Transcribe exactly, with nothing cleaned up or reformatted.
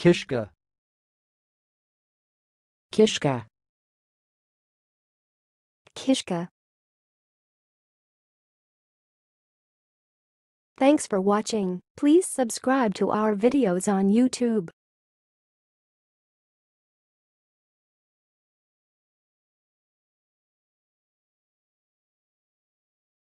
Kishka. Kishka. Kishka. Thanks for watching. Please subscribe to our videos on YouTube.